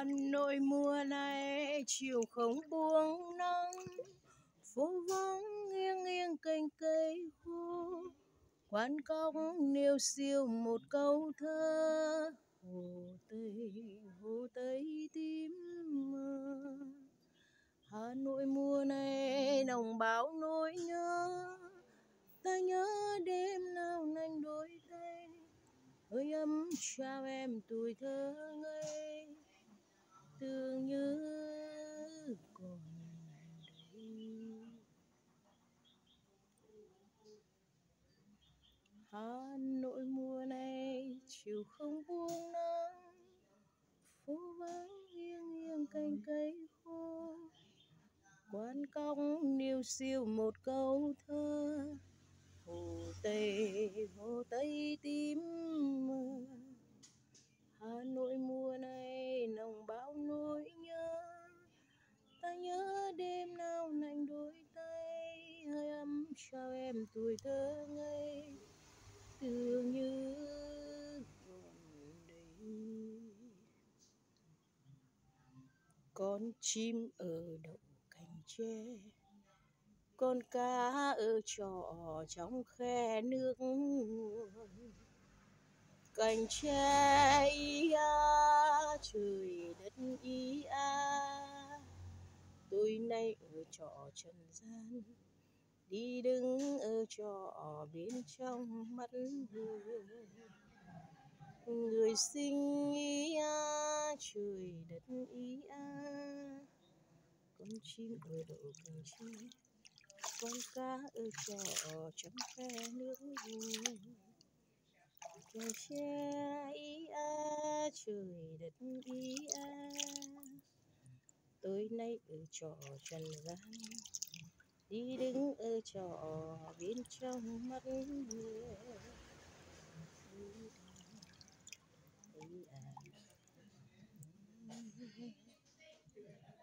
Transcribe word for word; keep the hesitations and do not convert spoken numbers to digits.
Hà Nội mùa này chiều không buông nắng, phố vắng nghiêng nghiêng cành cây khô, quán cóc niêu xiêu một câu thơ. Hồ Tây, Hồ Tây tím mơ. Hà Nội mùa này nồng bão nỗi nhớ, ta nhớ đêm nào nành đôi tay, hơi ấm trao em tuổi thơ ngây, tưởng như còn đây. Hà Nội mùa này chiều không buông nắng, phố vắng nghiêng nghiêng cành cây khô, quán cóc niêu xiêu một câu thơ. Hồ Tây, Hồ Tây tím mờ. Hà Nội mùa này nồng bão nỗi nhớ, ta nhớ đêm nào nành đôi tay, hơi ấm trao em tuổi thơ ngây, tưởng như còn đây. Con chim ở đậu cành tre, con cá ở trọ trong khe nước nguồn. Cành tre ý a, trời đất ý a, tôi nay ở trọ trần gian, đi đứng ở trọ bên trong mắt người. Người sinh ý a, trời đất ý a, con chim ở đậu cành tre, con cá ở trọ trong khe nước nguồn. Cành tre ý a, trời đất ý a, tôi nay ở trọ trần gian, đi đứng ở trọ bên trong mắt người. Ý à.